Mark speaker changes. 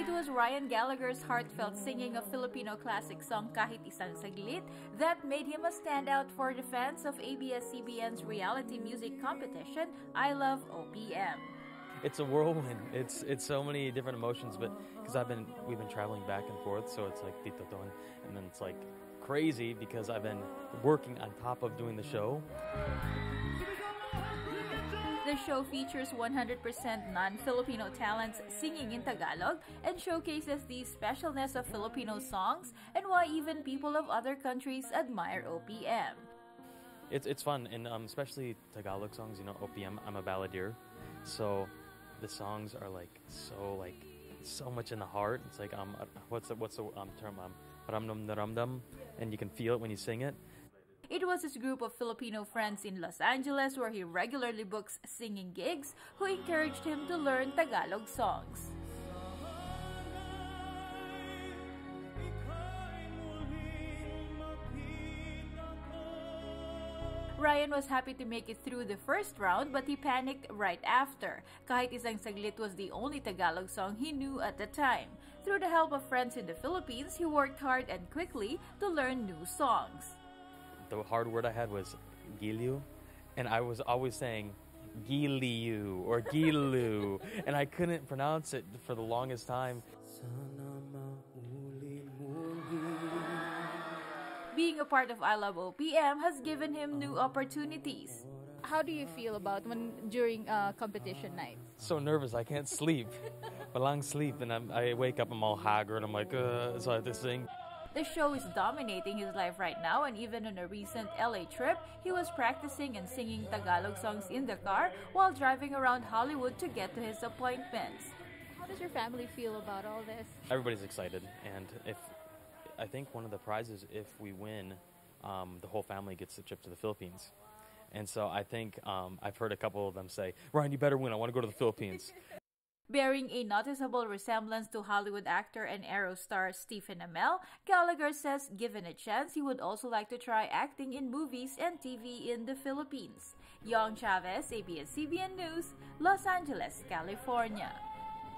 Speaker 1: It was Ryan Gallagher's heartfelt singing of Filipino classic song Kahit Isang Saglit that made him a standout for the fans of ABS-CBN's reality music competition, I Love OPM.
Speaker 2: It's a whirlwind. It's so many different emotions, but because we've been traveling back and forth, so it's like Tito Ton, and then it's like crazy because I've been working on top of doing the show.
Speaker 1: The show features 100% non-Filipino talents singing in Tagalog and showcases the specialness of Filipino songs and why even people of other countries admire OPM.
Speaker 2: It's fun, and especially Tagalog songs. You know, OPM. I'm a balladeer, so the songs are so much in the heart. It's like what's the term ramdam na ramdam, and you can feel it when you sing it.
Speaker 1: It was his group of Filipino friends in Los Angeles, where he regularly books singing gigs, who encouraged him to learn Tagalog songs. Ryan was happy to make it through the first round, but he panicked right after. Kahit Isang Saglit was the only Tagalog song he knew at the time. Through the help of friends in the Philippines, he worked hard and quickly to learn new songs.
Speaker 2: The hard word I had was giliw, and I was always saying giliw or gilu, and I couldn't pronounce it for the longest time.
Speaker 1: Being a part of I Love OPM has given him new opportunities. How do you feel about during competition night?
Speaker 2: So nervous, I can't sleep. Walang sleep, and I wake up, I'm all haggard. I'm like, so I have to sing.
Speaker 1: The show is dominating his life right now, and even on a recent LA trip, he was practicing and singing Tagalog songs in the car while driving around Hollywood to get to his appointments. How does your family feel about all this?
Speaker 2: Everybody's excited, and I think one of the prizes, if we win, the whole family gets a trip to the Philippines. And so I think I've heard a couple of them say, Ryan, you better win, I want to go to the Philippines.
Speaker 1: Bearing a noticeable resemblance to Hollywood actor and Arrow star Stephen Amell, Gallagher says given a chance, he would also like to try acting in movies and TV in the Philippines. Yong Chavez, ABS-CBN News, Los Angeles, California.